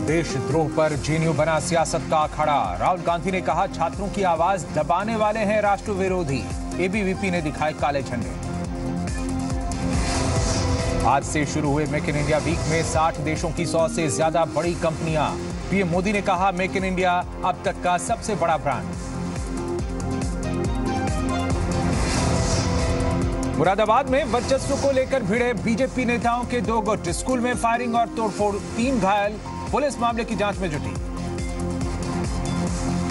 देशद्रोह पर जेएनयू बना सियासत का अखाड़ा। राहुल गांधी ने कहा छात्रों की आवाज दबाने वाले हैं राष्ट्र विरोधी। एबीवीपी ने दिखाए काले झंडे। आज से शुरू हुए मेक इन इंडिया वीक में 60 देशों की 100 से ज्यादा बड़ी कंपनियां। पीएम मोदी ने कहा मेक इन इंडिया अब तक का सबसे बड़ा ब्रांड। मुरादाबाद में वर्चस्व को लेकर भिड़े बीजेपी नेताओं के 2 गुट। स्कूल में फायरिंग और तोड़फोड़, 3 घायल। पुलिस मामले की जांच में जुटी।